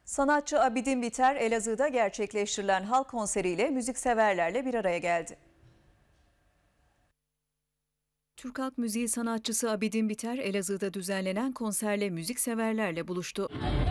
Sanatçı Abidin Biter, Elazığ'da gerçekleştirilen halk konseriyle müzikseverlerle bir araya geldi. Türk halk müziği sanatçısı Abidin Biter, Elazığ'da düzenlenen konserle müzikseverlerle buluştu.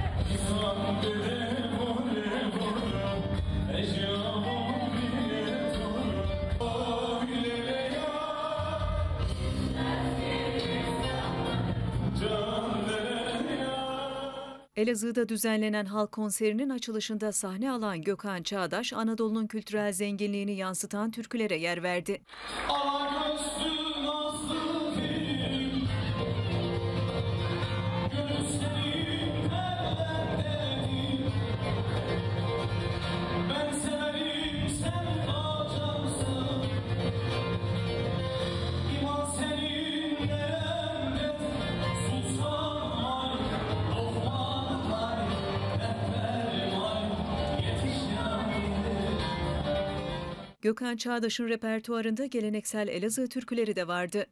Elazığ'da düzenlenen halk konserinin açılışında sahne alan Gökhan Çağdaş, Anadolu'nun kültürel zenginliğini yansıtan türkülere yer verdi. Gökhan Çağdaş'ın repertuarında geleneksel Elazığ türküleri de vardı.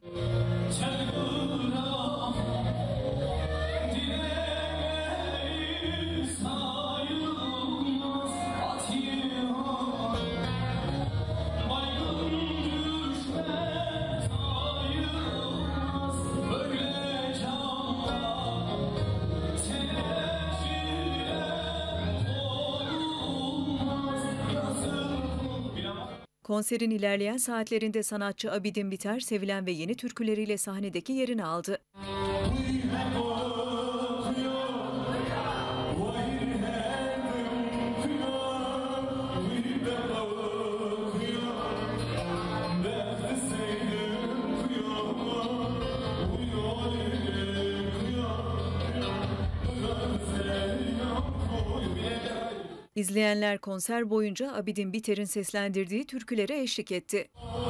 Konserin ilerleyen saatlerinde sanatçı Abidin Biter, sevilen ve yeni türküleriyle sahnedeki yerini aldı. İzleyenler konser boyunca Abidin Biter'in seslendirdiği türkülere eşlik etti.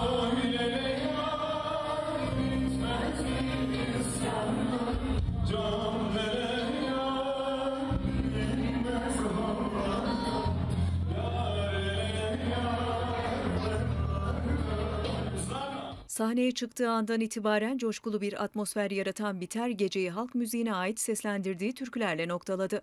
Sahneye çıktığı andan itibaren coşkulu bir atmosfer yaratan Biter, geceyi halk müziğine ait seslendirdiği türkülerle noktaladı.